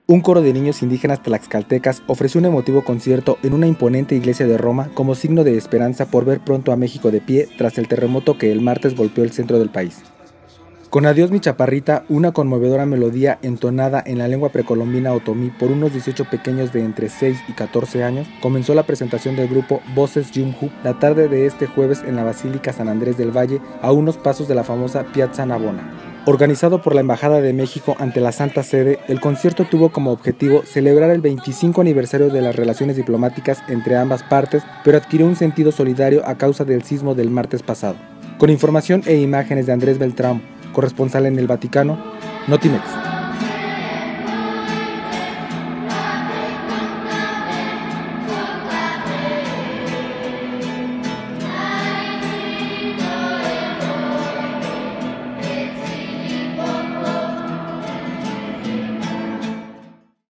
Un coro de niños indígenas tlaxcaltecas ofreció un emotivo concierto en una imponente iglesia de Roma como signo de esperanza por ver pronto a México de pie tras el terremoto que el martes golpeó el centro del país. Con Adiós mi chaparrita, una conmovedora melodía entonada en la lengua precolombina otomí por unos 18 pequeños de entre 6 y 14 años, comenzó la presentación del grupo Voces Yumhu la tarde de este jueves en la Basílica San Andrés del Valle, a unos pasos de la famosa Piazza Navona. Organizado por la Embajada de México ante la Santa Sede, el concierto tuvo como objetivo celebrar el 25 aniversario de las relaciones diplomáticas entre ambas partes, pero adquirió un sentido solidario a causa del sismo del martes pasado. Con información e imágenes de Andrés Beltrán, corresponsal en el Vaticano, Notimex.